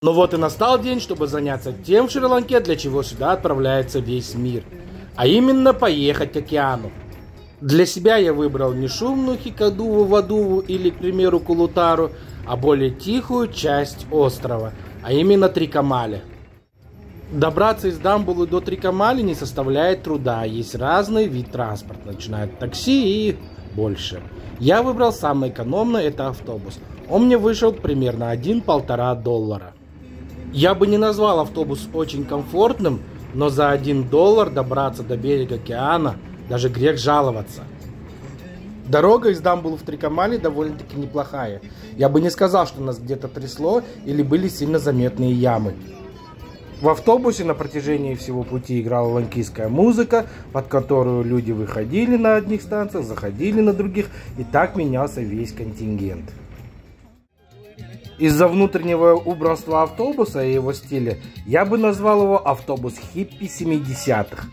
Но вот и настал день, чтобы заняться тем в Шри-Ланке, для чего сюда отправляется весь мир. А именно поехать к океану. Для себя я выбрал не шумную Хикадуву-Вадуву или, к примеру, Кулутару, а более тихую часть острова, а именно Трикомали. Добраться из Дамбулы до Трикомали не составляет труда, есть разный вид транспорта, начиная от такси и больше. Я выбрал самый экономный, это автобус. Он мне вышел примерно $1–1,5. Я бы не назвал автобус очень комфортным, но за $1 добраться до берега океана даже грех жаловаться. Дорога из Дамбулы в Трикомали довольно-таки неплохая. Я бы не сказал, что нас где-то трясло или были сильно заметные ямы. В автобусе на протяжении всего пути играла ланкийская музыка, под которую люди выходили на одних станциях, заходили на других, и так менялся весь контингент. Из-за внутреннего убранства автобуса и его стиля я бы назвал его автобус хиппи 70-х.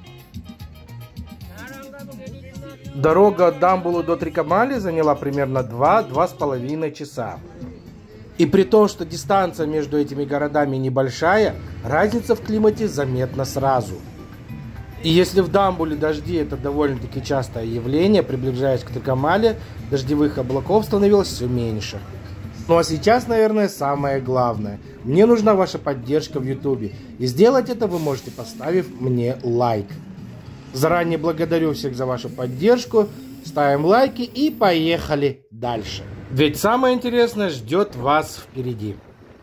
Дорога от Дамбулы до Трикомали заняла примерно 2–2,5 часа. И при том, что дистанция между этими городами небольшая, разница в климате заметна сразу. И если в Дамбуле дожди это довольно-таки частое явление, приближаясь к Трикомали, дождевых облаков становилось все меньше. Ну а сейчас, наверное, самое главное. Мне нужна ваша поддержка в YouTube. И сделать это вы можете, поставив мне лайк. Заранее благодарю всех за вашу поддержку. Ставим лайки и поехали дальше. Ведь самое интересное ждет вас впереди.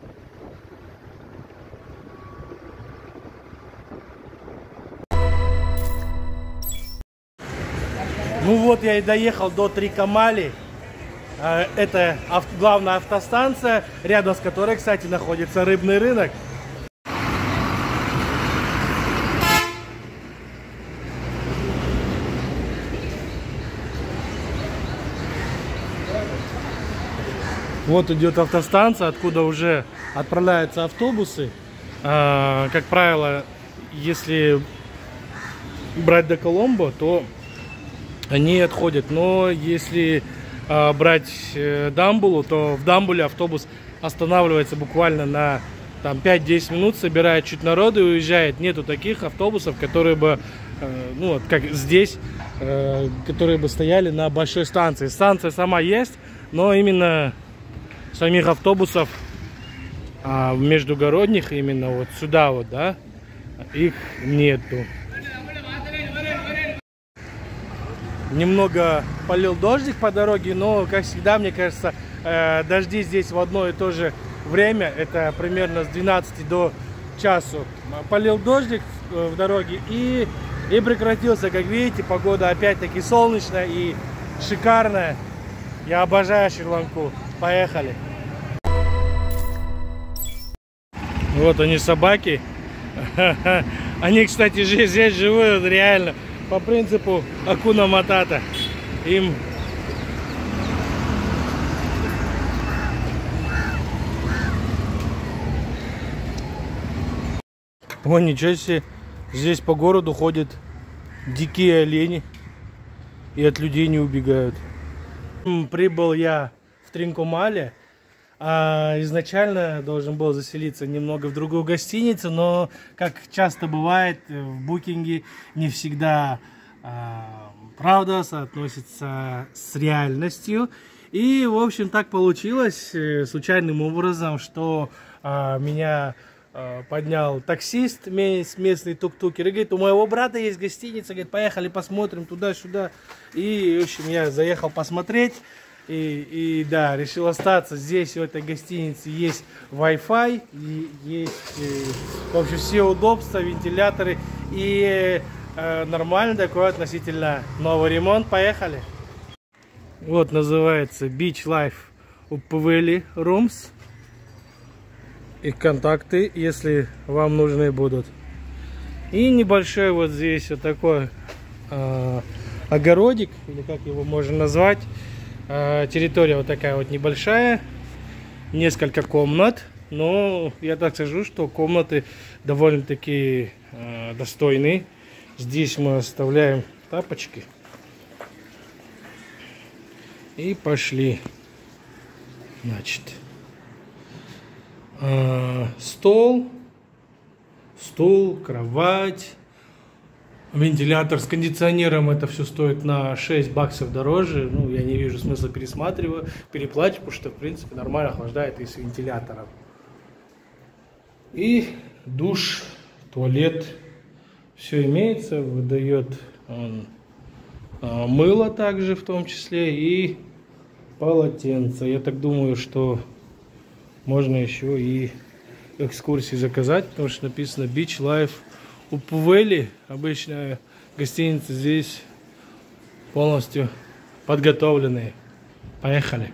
Ну вот я и доехал до Трикомали. Это главная автостанция, рядом с которой, кстати, находится рыбный рынок. Вот идет автостанция, откуда уже отправляются автобусы. Как правило, если брать до Коломбо, то они отходят. Но если брать Дамбулу, то в Дамбуле автобус останавливается буквально на 5–10 минут, собирает чуть народу и уезжает. Нету таких автобусов, которые бы, ну вот как здесь, которые бы стояли на большой станции. Станция сама есть, но именно самих автобусов междугородних, именно вот сюда вот, да, их нету. Немного полил дождик по дороге, но, как всегда, мне кажется, дожди здесь в одно и то же время, это примерно с 12 до часу. Полил дождик в дороге и прекратился. Как видите, погода опять-таки солнечная и шикарная. Я обожаю Шри-Ланку. Поехали. Вот они, собаки. Они, кстати, здесь живут реально по принципу Акуна Матата. Им о, ничего себе, здесь по городу ходят дикие олени и от людей не убегают. Прибыл я в Трикомали. Изначально должен был заселиться немного в другую гостиницу, но, как часто бывает, в букинге не всегда правда соотносится с реальностью. И, в общем, так получилось случайным образом, что меня поднял таксист, местный тук-тукер, и говорит, у моего брата есть гостиница, говорит, поехали посмотрим туда-сюда. И, в общем, я заехал посмотреть. И да, решил остаться здесь, в этой гостинице есть Wi-Fi, есть, в общем, все удобства, вентиляторы и нормально такой относительно новый ремонт. Поехали. Вот называется Beach Life Upaveli Rooms. Их контакты, если вам нужны будут. И небольшой вот здесь вот такой огородик, или как его можно назвать. Территория вот такая вот небольшая, несколько комнат, но я так скажу, что комнаты довольно-таки достойные. Здесь мы оставляем тапочки и пошли. Значит, Стол, стул, кровать, вентилятор с кондиционером. Это все стоит на 6 баксов дороже. Ну, я не вижу смысла переплачивать, потому что, в принципе, нормально охлаждает и с вентилятором. И душ, туалет, все имеется, выдает он мыло также в том числе и полотенце. Я так думаю, что можно еще и экскурсии заказать, потому что написано Beach Life Упувели. Обычная гостиница здесь полностью подготовленные. Поехали.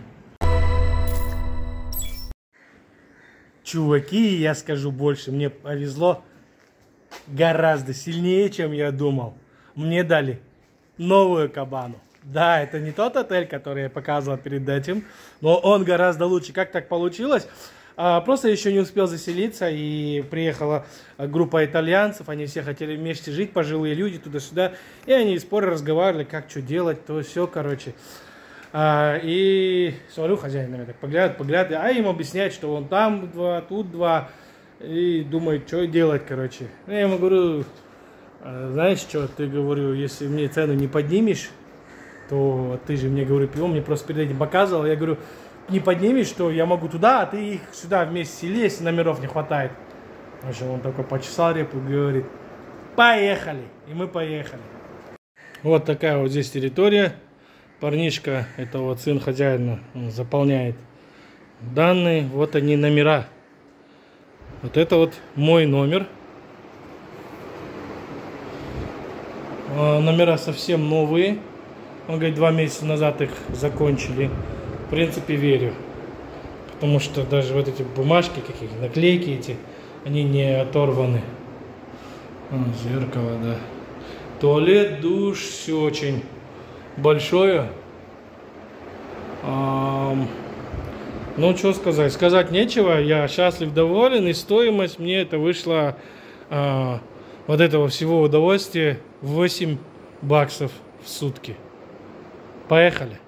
Чуваки, я скажу больше, мне повезло гораздо сильнее, чем я думал. Мне дали новую кабану. Да, это не тот отель, который я показывал перед этим, но он гораздо лучше. Как так получилось? Просто еще не успел заселиться, и приехала группа итальянцев, они все хотели вместе жить, пожилые люди, туда-сюда, и они споры разговаривали, как что делать, то все, короче. И смотрю, хозяин на меня так поглядывает, а им объясняет, что он там два, тут два, и думает, что делать, короче. Я ему говорю, знаешь что, ты, говорю, если мне цену не поднимешь, то ты же мне, говорю, он мне просто перед этим показывал, я говорю, не поднимешь, то я могу туда, а ты их сюда вместе сели, если номеров не хватает. В общем, он такой почесал репу и говорит, поехали, и мы поехали. Вот такая вот здесь территория. Парнишка, это вот сын хозяина, он заполняет данные, вот они номера. Вот это вот мой номер. Номера совсем новые. Он говорит, 2 месяца назад их закончили. В принципе, верю. Потому что даже вот эти бумажки, какие наклейки эти, они не оторваны. Зеркало, да. Туалет, душ, все очень большое. Ну, что сказать? Сказать нечего. Я счастлив, доволен. И стоимость мне это вышло вот этого всего удовольствия 8 баксов в сутки. Поехали.